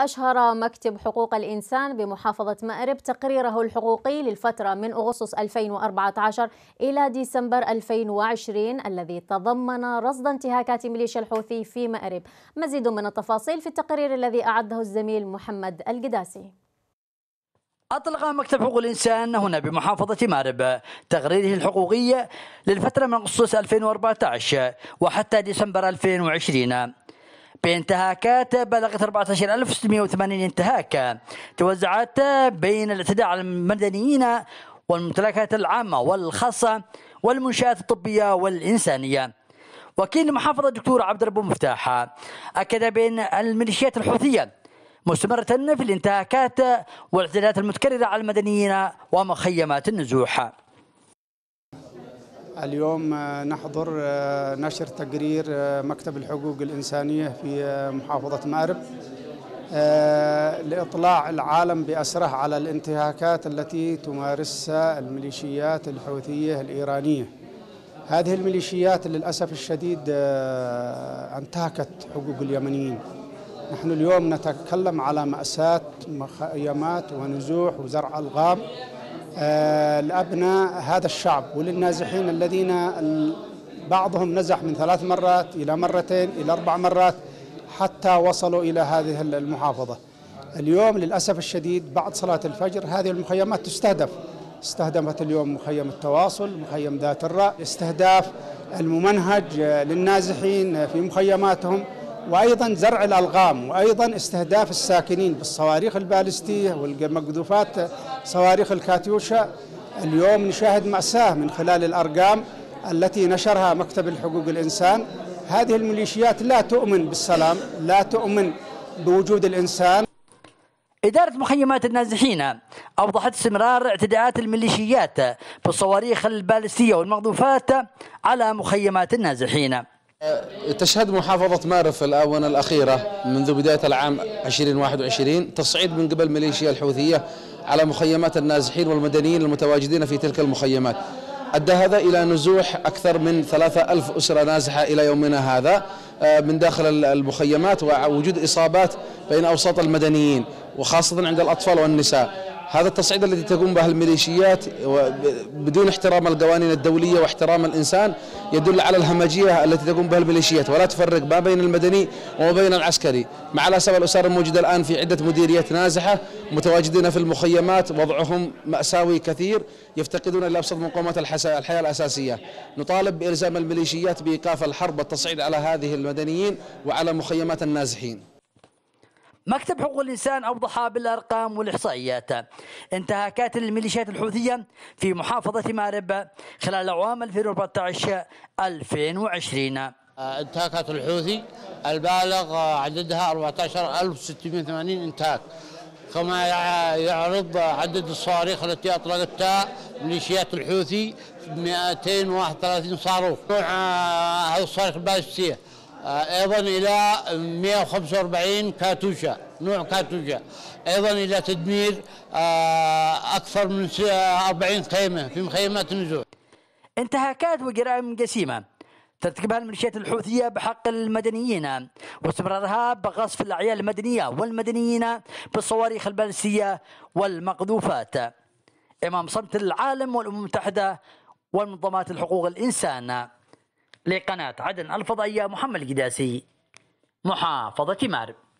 أشهر مكتب حقوق الإنسان بمحافظة مأرب تقريره الحقوقي للفترة من أغسطس 2014 إلى ديسمبر 2020 الذي تضمن رصد انتهاكات ميليشيا الحوثي في مأرب. مزيد من التفاصيل في التقرير الذي أعده الزميل محمد القداسي. أطلق مكتب حقوق الإنسان هنا بمحافظة مأرب تقريره الحقوقي للفترة من أغسطس 2014 وحتى ديسمبر 2020 بانتهاكات بلغت 14680 انتهاك توزعت بين الاعتداء على المدنيين والممتلكات العامة والخاصة والمنشآت الطبية والإنسانية. وكيل المحافظة الدكتور عبد رب مفتاح أكد بأن الميليشيات الحوثية مستمرة في الانتهاكات والاعتداءات المتكررة على المدنيين ومخيمات النزوح. اليوم نحضر نشر تقرير مكتب الحقوق الإنسانية في محافظة مأرب لإطلاع العالم بأسره على الانتهاكات التي تمارسها الميليشيات الحوثية الإيرانية. هذه الميليشيات للأسف الشديد انتهكت حقوق اليمنيين. نحن اليوم نتكلم على مأساة مخيمات ونزوح وزرع ألغام لأبناء هذا الشعب وللنازحين الذين بعضهم نزح من 3 مرات إلى مرتين إلى 4 مرات حتى وصلوا إلى هذه المحافظة. اليوم للأسف الشديد بعد صلاة الفجر هذه المخيمات استهدفت اليوم مخيم التواصل، مخيم ذات الرأي، استهداف الممنهج للنازحين في مخيماتهم، وأيضا زرع الألغام، وأيضا استهداف الساكنين بالصواريخ البالستية والمقذوفات صواريخ الكاتيوشا. اليوم نشاهد مأساة من خلال الأرقام التي نشرها مكتب الحقوق الإنسان. هذه الميليشيات لا تؤمن بالسلام، لا تؤمن بوجود الإنسان. إدارة مخيمات النازحين أوضحت استمرار اعتداءات الميليشيات بالصواريخ البالستية والمقذوفات على مخيمات النازحين. تشهد محافظة مأرب في الآونة الأخيرة منذ بداية العام 2021 تصعيد من قبل ميليشيا الحوثية على مخيمات النازحين والمدنيين المتواجدين في تلك المخيمات. أدى هذا إلى نزوح أكثر من 3000 أسرة نازحة إلى يومنا هذا من داخل المخيمات، ووجود إصابات بين أوساط المدنيين وخاصة عند الأطفال والنساء. هذا التصعيد الذي تقوم به الميليشيات بدون احترام القوانين الدولية واحترام الإنسان يدل على الهمجية التي تقوم بها الميليشيات، ولا تفرق ما بين المدني وما بين العسكري. مع الأسف الأسر الموجودة الآن في عدة مديريات نازحة متواجدين في المخيمات، وضعهم مأساوي كثير، يفتقدون إلى أبسط مقومات الحياة الأساسية. نطالب بإلزام الميليشيات بإيقاف الحرب والتصعيد على هذه المدنيين وعلى مخيمات النازحين. مكتب حقوق الإنسان أوضح بالأرقام والإحصائيات انتهاكات الميليشيات الحوثية في محافظة مأرب خلال العام 2014-2020. انتهاكات الحوثي البالغ عددها 14680 انتهاك، كما يعرض عدد الصواريخ التي أطلقتها ميليشيات الحوثي 231 صاروخ نوع هذه الصواريخ البالستية، أيضا إلى 145 كاتوشا نوع كاتوشا، أيضا إلى تدمير أكثر من 40 خيمة في مخيمات النزوح. انتهاكات وجرائم جسيمة ترتكبها الميليشيات الحوثية بحق المدنيين واستمرارها بقصف الأعيان المدنية والمدنيين بالصواريخ البالستية والمقذوفات أمام صمت العالم والأمم المتحدة ومنظمات الحقوق الإنسان. لقناة عدن الفضائية محمد القداسي، محافظة مأرب.